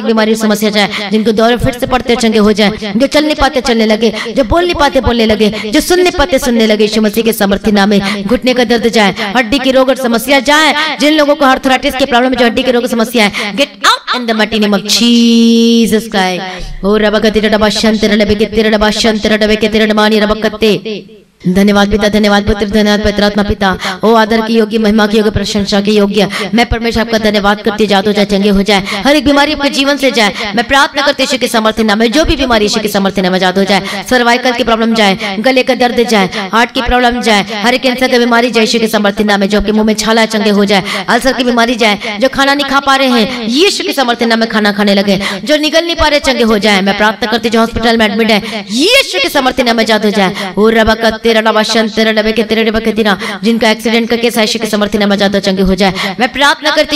एक बीमारी समस्या जाए, जिनको दौरे फिर से पड़ते चंगे हो जाए, जो चल नहीं पाते चलने लगे, जो बोल नहीं पाते बोलने लगे, जो सुन नहीं पाते सुनने लगे, यीशु मसीह के सामर्थ्य नाम में घुटने का दर्द जाए, हड्डी की रोग और समस्या जाए, जिन लोगों को आर्थराइटिस के प्रॉब्लम, जो हड्डी के रोग समस्या है, get out in the mighty name of Jesus Christ. ओ रबकति रबा शंतर रबे के तेरे रबा शंतर रबे के तेरे मानी रबकते। धन्यवाद पिता, धन्यवाद पुत्र, धन्यवाद पवित्र आत्मा पिता। ओ आदर की योग्य, महिमा की योग्य, प्रशंसा की योग्य, मैं परमेश्वर आपका धन्यवाद करती जात हो जाए, चंगे हो जाए, हर एक बीमारी आपके जीवन से जाए। मैं प्रार्थना करती यीशु के सामर्थ्य नाम में, जो भी बीमारी यीशु के सामर्थ्य नाम में जात हो जाए, सर्वाइकल की प्रॉब्लम जाए, गले का दर्द जाए, हार्ट की प्रॉब्लम जाए, हर एक कैंसर की बीमारी जाए यीशु के सामर्थ्य नाम में, जो आपके मुंह में छाला चंगे हो जाए, अल्सर की बीमारी जाए, जो खाना नहीं खा पा रहे हैं यीशु के सामर्थ्य नाम में खाना खाने लगे, जो निगल नहीं पा रहे चंगे हो जाए। मैं प्रार्थना करती जो हॉस्पिटल में एडमिट है यीशु के सामर्थ्य नाम में जात हो जाए। ओ रबा का तेरा रबा शंतर डबे के तेरे डबे के तेरा, जिनका एक्सीडेंट का केस यीशु के सामर्थ्य नाम में जाता चंगे हो जाए। मैं प्रार्थना करती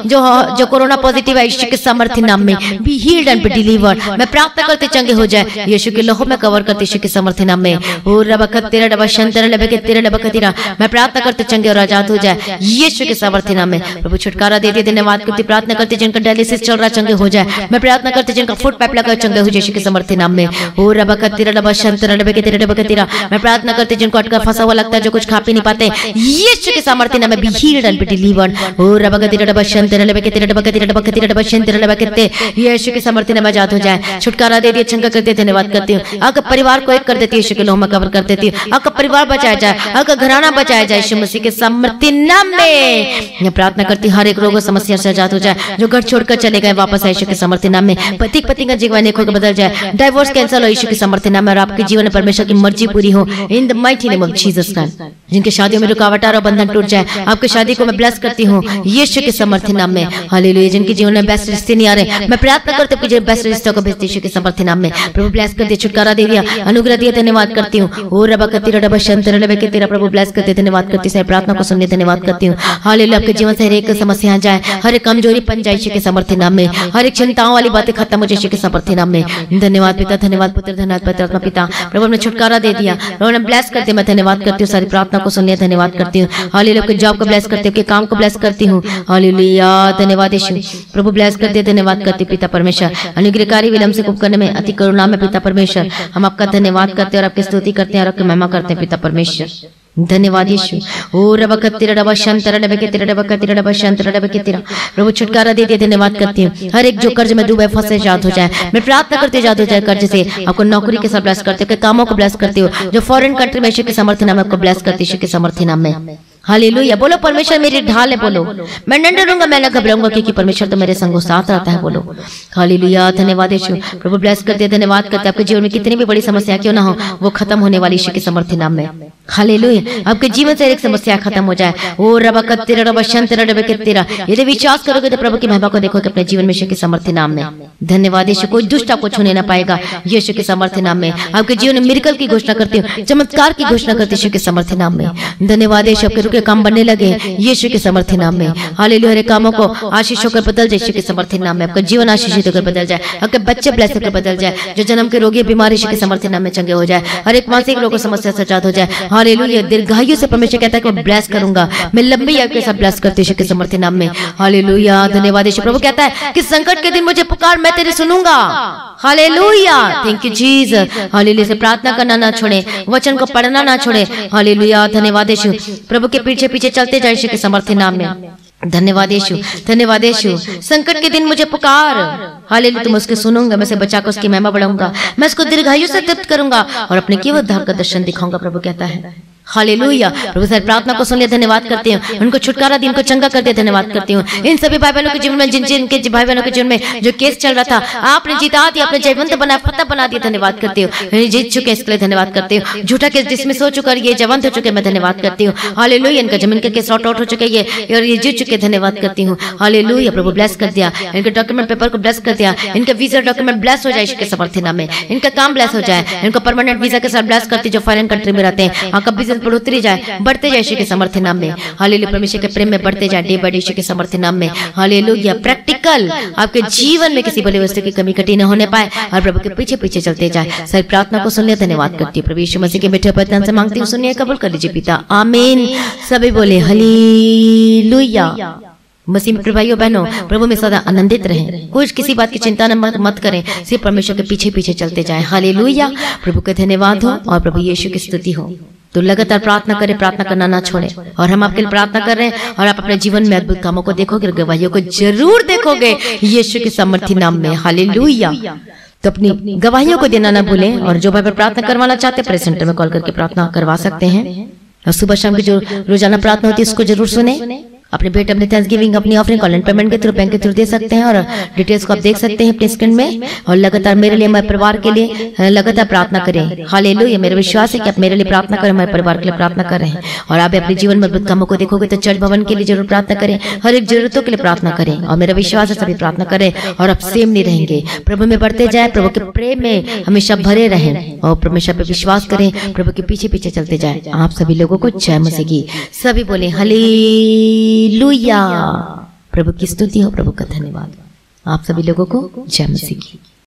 जो कोरोना पॉजिटिव है यीशु के सामर्थ्य नाम में be healed and be delivered. मैं प्रार्थना करती चंगे हो जाए, यीशु के लहू में कवर करती यीशु के सामर्थ्य नाम में। ओ रबा का तेरा डबा शंतर डबे के तेरे डबे के तेरा, मैं प्रार्थना करती चंगे और आजाद हो जाए यीशु के सामर्थ्य नाम में। प्रभु छुटकारा दे दे, धन्यवाद करती, प्रार्थना करती जिनका डायलिसिस चल रहा चंगे हो जाए। मैं प्रार्थना करती जिनका फुट पाइप लगा चंगे हो जाए यीशु के सामर्थ्य नाम में। ओ रबा का तेरा डबा शंतर डबे के तेरे डबे के तेरा, मैं प्रार्थना करती जिनको अटका फंसा हुआ लगता है, जो कुछ खा पी नहीं पाते यीशु के सामर्थ्य नाम में be healed and be delivered. ओ रबा का तेरा डबा शंतर डबे के तेरे डबे के तेरे डबे के तेरे डबा शंतर डबे के ते, यीशु के सामर्थ्य नाम में आजाद हो जाए, छुटकारा दे दिए, चंगा कर दे, धन्यवाद करती हूँ। आपका परिवार को एक कर देती है यीशु के लहू में कवर कर देती हूँ, आपका परिवार बचाया जाए, आपका घराना बचाया जाए यीशु मसीह के सामर्थ्य नाम में। मैं प्रार्थना करती हर एक रोग समस्या से आजाद हो जाए, जो घर छोड़कर चले गए वापस यीशु के सामर्थ्य नाम में। पति पत्नी का जीवन एक होकर बदल जाए, डाइवोर्स कैंसिल हो यीशु के सामर्थ्य नाम में, और आपके जीवन में परमेश्वर की मर्जी पूरी हो in the mighty name of Jesus Christ. जिनके शादियों में रुकावट और बंधन टूट जाए, आपकी शादी को मैं ब्लेस करती हूँ यीशु के सामर्थ्य नाम में। हालेलुया। जिनके जीवन में बेस्ट रिश्ते नहीं आ रहे, मैं प्रार्थना करती हूँ कि बेस्ट रिश्तों को भेजते यीशु के सामर्थ्य नाम में। प्रभु ब्लेस कर दे, छुटकारा दे दिया, अनुग्रह दिया, धन्यवाद करती हूँ। ओ रबा का तेरा डबा शंतर डबे के तेरा, प्रभु ब्लेस कर दे, धन्यवाद करती हूँ, प्रार्थना को सुनने धन्यवाद करती हूँ। हालेलुया। आपके जीवन से हर एक समस्या जाए, हर एक कमजोरी पन जाए यीशु के सामर्थ्य नाम में, हर एक चिंताओं वाली बातें खत्म हो जाए यीशु के सामर्थ्य नाम में। धन्यवाद पिता, धन्यवाद पुत्र, धन्यवाद पवित्र आत्मा पिता। प्रभु ने छुटकारा दे दिया, प्रभु ने ब्लेस कर दिया, मैं धन्यवाद करती हूँ, सारी प्रार्थना को सुन लिया, धन्यवाद करती हूँ। हालेलुया। के जॉब को ब्लेस करते हूँ, के काम को ब्लेस करती हूँ। हालेलुया। धन्यवाद यीशु, प्रभु ब्लेस कर दिया, धन्यवाद करती पिता परमेश्वर। अनुग्रहकारी विलंब से कुछ करने में अति करुणा में पिता परमेश्वर, हम आपका धन्यवाद करते हैं और आपकी स्तुति करते हैं और आपकी महिमा करते हैं पिता परमेश्वर। धन्यवाद यीशु। ओ रबा का तेरा डबा शंतर डबे के तेरा डबा का तेरा डबा शंतर डबे के तेरा, प्रभु छुटकारा दे दिया, धन्यवाद करती हूँ। हर एक जो कर्ज में डूबे फंसे आजाद हो जाए, मैं प्रार्थना करती हूँ आजाद हो जाए कर्ज से। आपको नौकरी के साथ ब्लेस करते हो, कामों को ब्लेस करती हो, जो फॉरेन कंट्री में यीशु के सामर्थ्य नाम में आपको ब्लेस करती यीशु के सामर्थ्य नाम में। हालेलुया। बोलो परमेश्वर मेरी ढाल है, बोलो मैं न डरूंगा, मैं न घबराऊंगा, क्योंकि परमेश्वर तो मेरे संग साथ रहता है। बोलो हालेलुया। धन्यवाद यीशु। प्रभु ब्लेस करते, धन्यवाद करते। आपके जीवन में कितनी भी बड़ी समस्या क्यों ना हो, वो खत्म होने वाली यीशु के सामर्थ्य नाम में। हालेलुया। आपके जीवन से एक समस्या खत्म हो जाए। ओ रबा का तेरा रबा शंतर डबे के तेरा, यदि विश्वास करोगे तो प्रभु की महिमा को देखोगे अपने जीवन में यीशु के सामर्थ्य नाम में। धन्यवाद यीशु। कोई दुष्ट आपको छूने ना पाएगा यीशु के सामर्थ्य नाम में। आपके जीवन में मिरेकल की घोषणा करती हूँ, चमत्कार की घोषणा करती हूँ यीशु के सामर्थ्य नाम में। धन्यवाद यीशु। आपके रुके काम बनने लगे यीशु के सामर्थ्य नाम में। हालेलुया। हर कामों को आशीष होकर बदल जाए यीशु के सामर्थ्य नाम में। आपका जीवन आशीषित होकर बदल जाए, आपके बच्चे ब्लेस होकर बदल जाए, जो जन्म के रोगी बीमारी यीशु के सामर्थ्य नाम में चंगे हो जाए, हर एक मानसिक रोग समस्या से आजाद हो जाए। हालेलुया। दीर्घायु से परमेश्वर कहता है कि मैं ब्लेस करूंगा, मैं लंबी आयु के साथ ब्लेस करती हूं यीशु के सामर्थ्य नाम में। हालेलुया। धन्यवाद यीशु। प्रभु कहता है कि संकट के दिन मुझे पुकार, मैं तेरी सुनूंगा। Hallelujah. Thank you Jesus. Hallelujah. से प्रार्थना करना ना छोड़े, वचन को पढ़ना ना छोड़े। हालेलुया। धन्यवाद यीशु। प्रभु के पीछे पीछे चलते जाए यीशु के सामर्थ्य नाम में। धन्यवाद यीशु, धन्यवाद यीशु। संकट के दिन मुझे पुकार, हालेलुया, तुम उसके सुनूंगा, मैं उसे बचाकर उसकी महिमा बढ़ाऊंगा, मैं उसको दीर्घायु से तृप्त करूंगा और अपने केवल उद्धार का दर्शन दिखाऊंगा। प्रभु कहता है हालेलुया। प्रभु सर प्रार्थना को सुन लिया, धन्यवाद करती हूँ। उनको छुटकारा दी, उनको चंगा कर दिया, धन्यवाद करती हूँ। इन सभी भाई बहनों के जीवन में, जिनके भाई बहनों के जीवन में जो केस चल रहा था, आपने जीता दिया, आपने जयवंत बनाया, फतेह बना दिया, धन्यवाद करती हूँ। जीत चुके इसके लिए धन्यवाद करती हूँ। झूठा केस डिसमिस हो चुका, ये जयवंत हो चुके, मैं धन्यवाद करती हूँ। हालेलुया। इनका जमीन के केस सॉर्ट आउट हो चुके ये और ये जीत चुके, धन्यवाद करती हूँ। हालेलुया। प्रभु ब्लेस कर दिया, इनके डॉक्यूमेंट पेपर को ब्लेस कर दिया, इनका वीजा डॉक्यूमेंट ब्लेस हो जाए इसके सामर्थ्य नाम में, इनका काम ब्लेस हो जाए, इनको परमानेंट वीजा के साथ ब्लेस करती, जो फॉरेन कंट्री में रहते हैं, आपका बिजनेस बढ़ोतरी जाए, बढ़ते जाए यीशु के सामर्थ्य नाम में। हालेलुया। परमेश्वर के प्रेम में बढ़ते जाए डे बाय डे यीशु के सामर्थ्य नाम में। हालेलुया। प्रैक्टिकल आपके जीवन में किसी भली वस्तु की कमी कटी न होने पाए और प्रभु के पीछे पीछे चलते जाए। सर प्रार्थना को सुनिए, धन्यवाद करती हूँ। प्रभु यीशु मसीह के मीठे वचन से मांगती हूँ, सुनिए, कबूल कर लीजिए पिता, आमीन। सभी बोले हालेलुया। मसीह में भाइयों बहनों, प्रभु में सदा आनंदित रहें, कुछ किसी बात की चिंता न मत करें, सिर्फ परमेश्वर के पीछे पीछे चलते जाएं। हालेलुया, प्रभु का धन्यवाद हो और प्रभु यीशु की स्तुति हो। तो लगातार प्रार्थना करें, प्रार्थना करना ना छोड़े। और हम आपके लिए प्रार्थना कर रहे हैं और आप अपने जीवन में अद्भुत कामों को देखोगे, गवाहियों को जरूर देखोगे यीशु के सामर्थी नाम में। हालेलुया। तो अपनी गवाहियों को देना ना भूलें। और जो भाई प्रार्थना करवाना चाहते हैं प्रेस सेंटर में कॉल करके प्रार्थना करवा सकते हैं। और सुबह शाम की जो रोजाना प्रार्थना होती है उसको जरूर सुने। अपने बेटे अपने थैंक्सगिविंग अपनी ऑफरिंग ऑनलाइन पेमेंट के थ्रू बैंक के थ्रू दे सकते हैं और डिटेल्स को आप देख सकते हैं अपने स्क्रीन में। और लगातार मेरे लिए, मेरे परिवार के लिए लगातार प्रार्थना करें। हालेलुया। मेरा विश्वास है कि आप मेरे लिए प्रार्थना करें, मेरे परिवार के लिए प्रार्थना कर रहे हैं। और आप अपने जीवन में अद्भुत कामों को देखोगे। तो चर्च भवन के लिए जरूर प्रार्थना करें, हर एक जरूरतों के लिए प्रार्थना करें। और मेरा विश्वास है सभी प्रार्थना करें और आप सेम नहीं रहेंगे। प्रभु में बढ़ते जाए, प्रभु के प्रेम में हमेशा भरे रहें और परमेश्वर पे विश्वास करें, प्रभु के पीछे पीछे चलते जाए। आप सभी लोगों को जय मसीह की। सभी बोले हालेलुया। प्रभु की स्तुति हो, प्रभु का धन्यवाद। आप सभी लोगों को जय मसीह की।